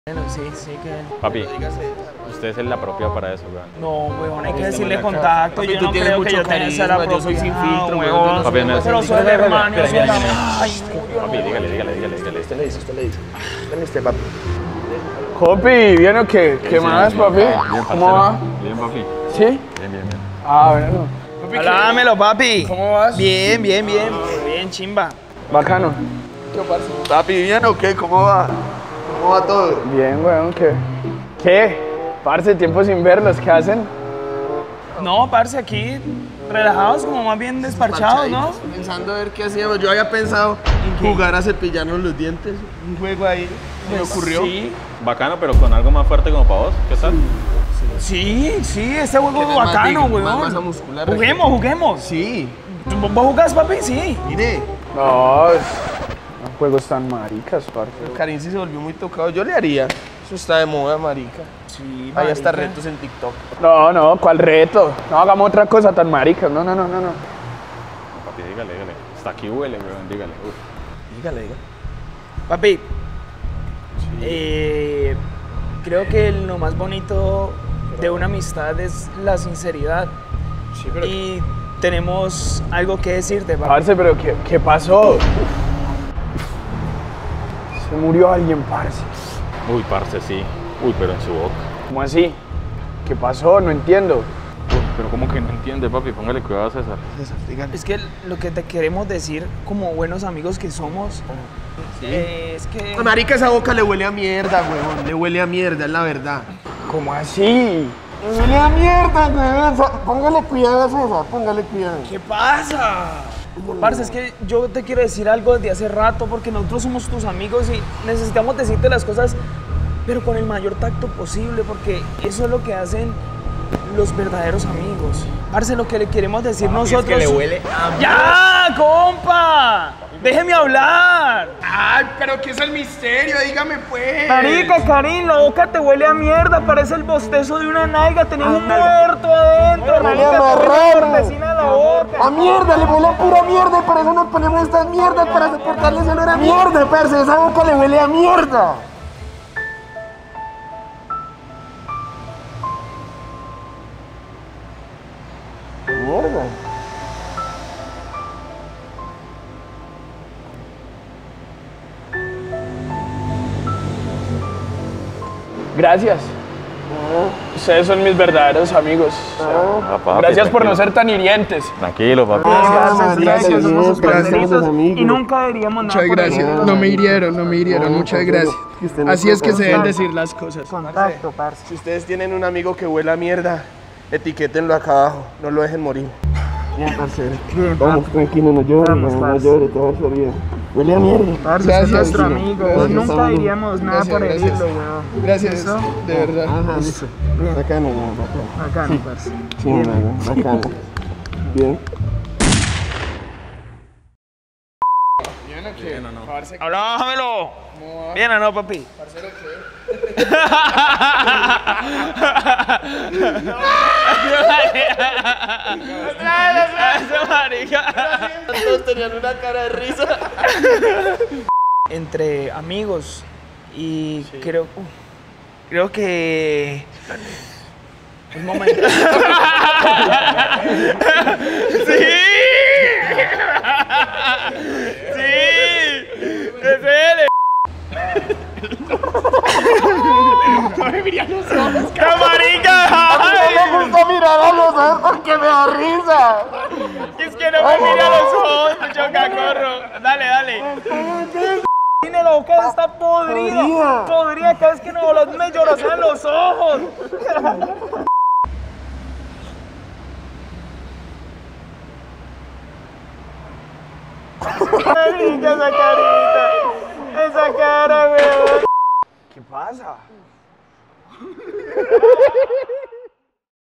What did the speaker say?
Bueno, sí, que... Papi, usted es el apropiado para eso, weón. No, weón, hay que decirle contacto. Papi, yo tú no tienes creo mucho que yo tenga carisma, esa yo soy sin filtro, weón. Papi, no es Pero soy el hermano. Ay, Papi, dígale. Usted le dice. Dame este, papi. Jopi, ¿bien o qué? ¿Qué más, papi? Bien, ¿Cómo va? Bien, papi. ¿Sí? Bien. Ah, bueno. Hablámelo, papi. ¿Cómo vas? Bien. Bien, chimba. Bacano. Papi, ¿bien o qué? ¿Cómo va? ¿Cómo va todo? Bien, weón, ¿qué? ¿Qué? Parce, tiempo sin verlos, ¿qué hacen? No, parce, aquí relajados, como más bien desparchados, ¿no? Pensando a ver qué hacíamos. Yo había pensado jugar a cepillarnos los dientes. Un juego ahí me ocurrió. Sí, Bacano, pero con algo más fuerte como para vos. ¿Qué tal? sí, este juego Tienes es más bacano, big, más weón. masa muscular. Juguemos. Sí. ¿Vos jugás, papi? Sí. Mire, No, juegos tan maricas, parce. Karim sí se volvió muy tocado. Yo le haría. Eso está de moda, marica. Sí, Hay hasta retos en TikTok. No, ¿cuál reto? No hagamos otra cosa tan marica. No. Papi, dígale. Hasta aquí huele, weón, dígale. Dígale. Papi, creo que lo más bonito de una amistad es la sinceridad. Sí, pero... Y tenemos algo que decirte, papi. Parce, pero ¿qué pasó? Se murió alguien, parce. Uy, parce, sí. Uy, pero en su boca. ¿Cómo así? ¿Qué pasó? No entiendo. Uy, pero ¿cómo que no entiende, papi? Póngale cuidado a César. Dígale. Es que lo que te queremos decir como buenos amigos que somos es que... Marica, esa boca le huele a mierda, huevón. Le huele a mierda, es la verdad. ¿Cómo así? Le huele a mierda, huevón. Póngale cuidado a César, póngale cuidado. ¿Qué pasa? Parce, es que yo te quiero decir algo desde hace rato porque nosotros somos tus amigos y necesitamos decirte las cosas pero con el mayor tacto posible porque eso es lo que hacen los verdaderos amigos. Parce, lo que le queremos decir nosotros... Es que le huele a ¡Ya, compa! ¡Déjeme hablar! Ay, pero ¿qué es el misterio? Dígame, pues. Marica, Karim, la boca te huele a mierda, parece el bostezo de una nalga, tenés un muerto adentro, marica, te huele por vecina la boca. A mierda, le huele a pura mierda y por eso nos ponemos estas mierdas para soportarle ese olor a mierda, parce. Esa boca le huele a mierda. Mierda. Gracias. Ustedes son mis verdaderos amigos. Papi, Gracias por no tranquilo. ser tan hirientes. Tranquilo, papi. Gracias, somos sus padrinos amigos. y nunca diríamos nada Muchas por gracias. ellos. No me hirieron, muchas gracias. Así es que se deben decir las cosas. Contacto, parce. Si ustedes tienen un amigo que huele a mierda, etiquétenlo acá abajo, no lo dejen morir. Bien, parcero. Vamos, tranquilo, no llores, no llores, te va a hacer bien. Huele a mierda. Parce, Gracias, es nuestro sí. amigo. Gracias, Nunca amigo. diríamos nada por Gracias. herirlo, weón. Gracias, ¿Listo? de verdad. Ajá, listo. Bacano, bacano. Bacano, parce. Sí, bacano. Bien. ¡Hablámelo! ¿Bien o no, papi? Todos tenían una cara de risa. Entre amigos y creo que es momento. ¡Sí! ¡Es él! No me miran los ojos. ¡Qué marica! No me gusta mirar a los ojos porque me da risa. Es que no me mira a los ojos, mucho cacorro. Dale. Tiene la boca está podrida. Podrida, cada vez que nos hablas me llorosean los ojos. Marica, esa carita. Esa cara, weón. ¿Qué pasa?